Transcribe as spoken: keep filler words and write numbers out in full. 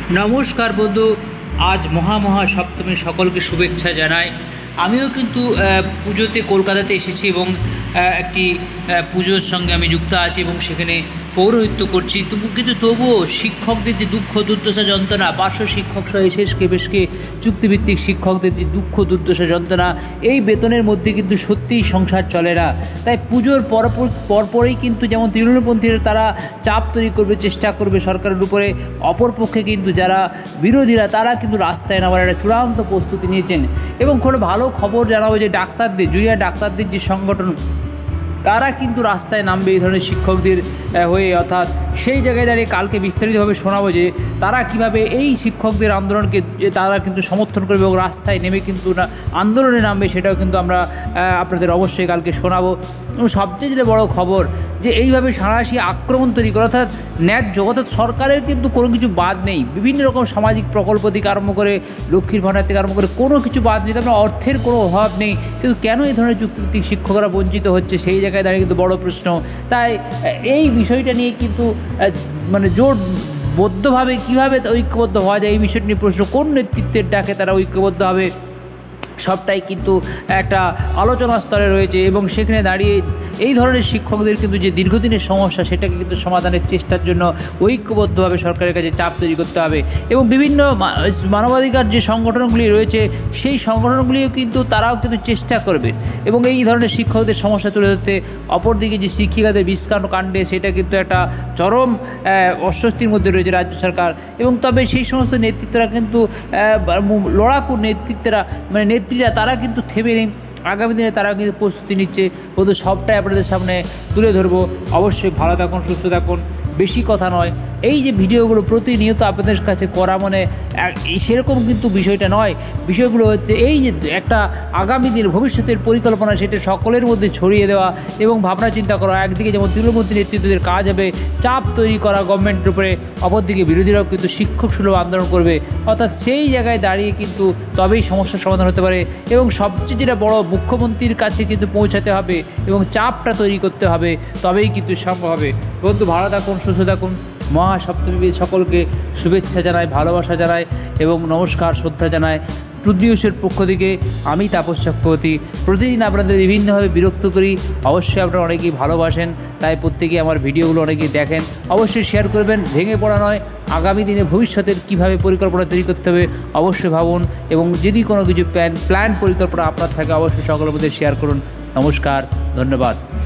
নমস্কার বন্ধু, আজ মহামহা সপ্তমী সকলকে শুভেচ্ছা জানাই। আমিও কিন্তু পুজোতে কলকাতাতে এসেছি এবং একটি পুজোর সঙ্গে আমি যুক্ত আছি এবং সেখানে পৌরোহিত্য করছি। তবু কিন্তু তবুও শিক্ষকদের যে দুঃখ দুর্দশা যন্ত্রণা, পার্শ্ব শিক্ষক সহ এস এস কেবেশকে চুক্তিভিত্তিক শিক্ষকদের যে দুঃখ দুর্দশা যন্ত্রণা, এই বেতনের মধ্যে কিন্তু সত্যিই সংসার চলে না। তাই পুজোর পরপর পরপরই কিন্তু যেমন তৃণমূলপন্থীরা তারা চাপ তৈরি করবে, চেষ্টা করবে সরকারের উপরে, অপরপক্ষে কিন্তু যারা বিরোধীরা তারা কিন্তু রাস্তায় নামার একটা চূড়ান্ত প্রস্তুতি নিয়েছেন। এবং কোনো ভালো খবর জানাবো যে ডাক্তারদের, জুনিয়র ডাক্তারদের যে সংগঠন, তারা কিন্তু রাস্তায় নামবে এই ধরনের শিক্ষকদের হয়ে। অর্থাৎ সেই জায়গায় দাঁড়িয়ে কালকে বিস্তারিতভাবে শোনাবো যে তারা কিভাবে এই শিক্ষকদের আন্দোলনকে তারা কিন্তু সমর্থন করবে এবং রাস্তায় নেমে কিন্তু না আন্দোলনে নামবে, সেটাও কিন্তু আমরা আপনাদের অবশ্যই কালকে শোনাবো। এবং সবচেয়ে যেটা বড়ো খবর যে এইভাবে সাঁড়াশি আক্রমণ তৈরি করে, অর্থাৎ ন্যায্য, অর্থাৎ সরকারের কিন্তু কোনো কিছু বাদ নেই। বিভিন্ন রকম সামাজিক প্রকল্প থেকে আরম্ভ করে লক্ষ্মীর ভাণ্ডার থেকে আরম্ভ করে কোনো কিছু বাদ নেই, তার মানে অর্থের কোনো অভাব নেই। কিন্তু কেন এই ধরনের চুক্তিভিত্তিক শিক্ষকরা বঞ্চিত হচ্ছে, সেই জায়গায় দাঁড়িয়ে কিন্তু বড় প্রশ্ন। তাই এই বিষয়টা নিয়ে কিন্তু মানে জোটবদ্ধভাবে কীভাবে ঐক্যবদ্ধ হওয়া যায়, এই বিষয়টি নিয়ে প্রশ্ন। কোন নেতৃত্বের ডাকে তারা ঐক্যবদ্ধ হবে, সবটাই কিন্তু একটা আলোচনা স্তরে রয়েছে। এবং সেখানে দাঁড়িয়ে এই ধরনের শিক্ষকদের কিন্তু যে দীর্ঘদিনের সমস্যা, সেটাকে কিন্তু সমাধানের চেষ্টার জন্য ঐক্যবদ্ধভাবে সরকারের কাছে চাপ তৈরি করতে হবে। এবং বিভিন্ন মানবাধিকার যে সংগঠনগুলি রয়েছে, সেই সংগঠনগুলিও কিন্তু তারাও কিন্তু চেষ্টা করবেন এবং এই ধরনের শিক্ষকদের সমস্যা তুলে ধরতে। অপরদিকে যে শিক্ষিকাদের বিষকাণ্ড কাণ্ডে, সেটা কিন্তু একটা চরম অস্বস্তির মধ্যে রয়েছে রাজ্য সরকার। এবং তবে সেই সমস্ত নেতৃত্বরা কিন্তু লড়াকু নেতৃত্বরা মানে নেত্রীরা তারা কিন্তু থেমে নেই, আগামী দিনে তারা কিন্তু প্রস্তুতি নিচ্ছে। বন্ধু, সবটাই আপনাদের সামনে তুলে ধরবো। অবশ্যই ভালো থাকুন, সুস্থ থাকুন। বেশি কথা নয়, এই যে ভিডিওগুলো প্রতিনিয়ত আপনাদের কাছে করা মানে সেরকম কিন্তু বিষয়টা নয়। বিষয়গুলো হচ্ছে এই যে একটা আগামী দিনের ভবিষ্যতের পরিকল্পনা, সেটা সকলের মধ্যে ছড়িয়ে দেওয়া এবং ভাবনা চিন্তা করা। একদিকে যেমন তৃণমূল নেতৃত্বদের কাজ হবে চাপ তৈরি করা গভর্নমেন্টের উপরে, অপরদিকে বিরোধীরাও কিন্তু শিক্ষক সুলভ আন্দোলন করবে। অর্থাৎ সেই জায়গায় দাঁড়িয়ে কিন্তু তবেই সমস্যার সমাধান হতে পারে। এবং সবচেয়ে যেটা বড়, মুখ্যমন্ত্রীর কাছে কিন্তু পৌঁছাতে হবে এবং চাপটা তৈরি করতে হবে, তবেই কিন্তু সম্ভব হবে। বন্ধু, ভালো থাকুন, সুস্থ থাকুন। মহাসপ্তমী সকলকে শুভেচ্ছা জানাই, ভালোবাসা জানাই এবং নমস্কার, শ্রদ্ধা জানাই। ট্রুথ নিউজের পক্ষ থেকে আমি তাপস চক্রবর্তী। প্রতিদিন আপনাদের বিভিন্নভাবে বিরক্ত করি, অবশ্যই আপনারা অনেকেই ভালোবাসেন, তাই প্রত্যেকেই আমার ভিডিওগুলো অনেকেই দেখেন। অবশ্যই শেয়ার করবেন, ভেঙে পড়া নয়। আগামী দিনে ভবিষ্যতের কীভাবে পরিকল্পনা তৈরি করতে হবে অবশ্যই ভাবুন। এবং যদি কোনো কিছু প্ল্যান প্ল্যান পরিকল্পনা আপনার থাকে, অবশ্যই সকলের মধ্যে শেয়ার করুন। নমস্কার, ধন্যবাদ।